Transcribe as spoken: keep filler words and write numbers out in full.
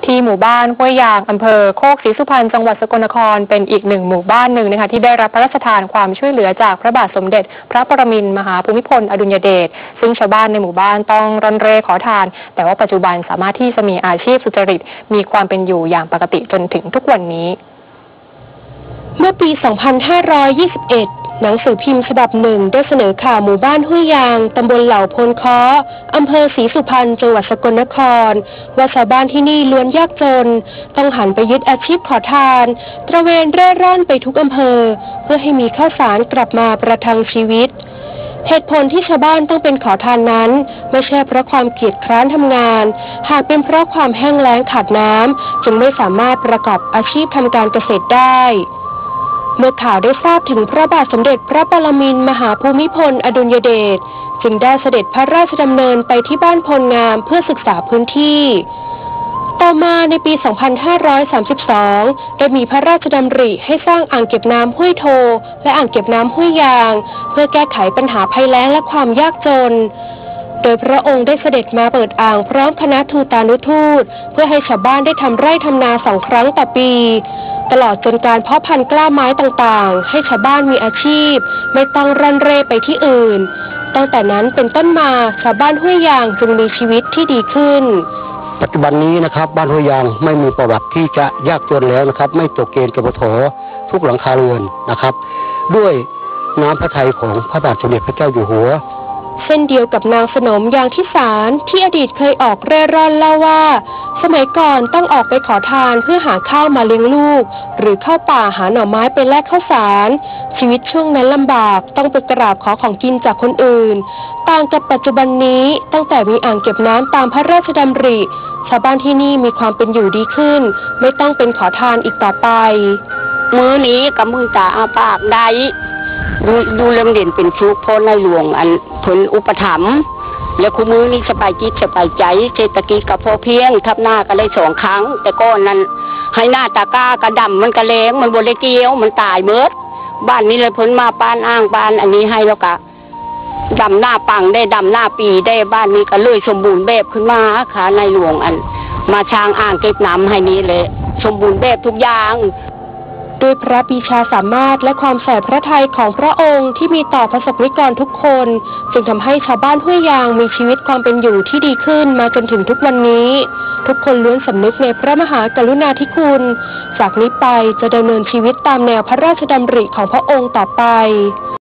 ที่หมู่บ้านห้วยยางอำเภอโคกศรีสุพรรณจังหวัดสกลนครเป็นอีกหนึ่งหมู่บ้านหนึ่งนะคะที่ได้รับพระราชทานความช่วยเหลือจากพระบาทสมเด็จพระปรมินทรมหาภูมิพลอดุลยเดชซึ่งชาวบ้านในหมู่บ้านต้องร่อนเร่ขอทานแต่ว่าปัจจุบันสามารถที่จะมีอาชีพสุจริตมีความเป็นอยู่อย่างปกติจนถึงทุกวันนี้เมื่อปี สองพันห้าร้อยยี่สิบเอ็ด หนังสือพิมพ์ฉบับหนึ่งได้เสนอข่าวหมู่บ้านห้วยยางตำบลเหล่าพลค้ออำเภอศรีสุพรรณจังหวัดสกลนครว่าชาวบ้านที่นี่ล้วนยากจนต้องหันไปยึดอาชีพขอทานตระเวนเร่ร่อนไปทุกอำเภอเพื่อให้มีข้าวสารกลับมาประทังชีวิตเหตุผลที่ชาวบ้านต้องเป็นขอทานนั้นไม่ใช่เพราะความเกียจคร้านทำงานหากเป็นเพราะความแห้งแล้งขาดน้ำจึงไม่สามารถประกอบอาชีพทำการเกษตรได้เมื่อข่าวได้ทราบถึงพระบาทสมเด็จพระปรมินทรมหาภูมิพลอดุลยเดชจึงได้เสด็จพระราชดำเนินไปที่บ้านพลงามเพื่อศึกษาพื้นที่ต่อมาในปี สองพันห้าร้อยสามสิบสอง ได้มีพระราชดำริให้สร้างอ่างเก็บน้ำห้วยโทและอ่างเก็บน้ำห้วยยางเพื่อแก้ไขปัญหาภัยแล้งและความยากจนโดยพระองค์ได้เสด็จมาเปิดอ่างพร้อมคณะทูตานุทูตเพื่อให้ชาวบ้านได้ทำไร่ทำนาสองครั้งต่อปีตลอดจนการเพาะพันธุ์กล้าไม้ต่างๆให้ชาวบ้านมีอาชีพไม่ต้องร่อนเร่ไปที่อื่นตั้งแต่นั้นเป็นต้นมาชาวบ้านห้วยยางจึงมีชีวิตที่ดีขึ้นปัจจุบันนี้นะครับบ้านห้วยยางไม่มีประวัติที่จะยากจนแล้วนะครับไม่ตกเกณฑ์กบฏทุกหลังคาเรือนนะครับด้วยน้ำพระทัยของพระบาทสมเด็จพระเจ้าอยู่หัวเช่นเดียวกับนางสนมยางที่สารที่อดีตเคยออกเร่ร่อนเล่าว่าสมัยก่อนต้องออกไปขอทานเพื่อหาข้าวมาเลี้ยงลูกหรือเข้าป่าหาหน่อไม้ไปแลกข้าวสารชีวิตช่วงนั้นลำบากต้องไปกราบขอของกินจากคนอื่นต่างกับปัจจุบันนี้ตั้งแต่มีอ่างเก็บน้ำตามพระราชดำริชาวบ้านที่นี่มีความเป็นอยู่ดีขึ้นไม่ต้องเป็นขอทานอีกต่อไปมื้อนี้กับมือตาอาปากได้ดูดูเรื่องเด่นเป็นชุกพ่อในหลวงอันผลอุปถัมภ์แล้วคู่มือนี้สบายจิตสบายใจเศรษฐกิจกับพอเพียงทับหน้ากันเลยสองครั้งแต่ก้อนนั้นให้หน้าตาก้ากระดำมันกระเลงมันบริเกียวมันตายเบิดบ้านนี้เลยพ้นมาปานอ้างปานอันนี้ให้แล้วกะดำหน้าปังได้ดำหน้าปีได้บ้านนี้ก็เลยสมบูรณ์แบบขึ้นมาค่ะในหลวงอันมาช้างอ่างเก็บน้ำให้นี้เลยสมบูรณ์แบบทุกอย่างด้วยพระปรีชาสามารถและความใส่พระทัยของพระองค์ที่มีต่อประสบนิกรทุกคนจึงทำให้ชาวบ้านห้วยยางมีชีวิตความเป็นอยู่ที่ดีขึ้นมาจนถึงทุกวันนี้ทุกคนล้วนสำนึกในพระมหากรุณาธิคุณจากนี้ไปจะดำเนินชีวิตตามแนวพระราชดำริของพระองค์ต่อไป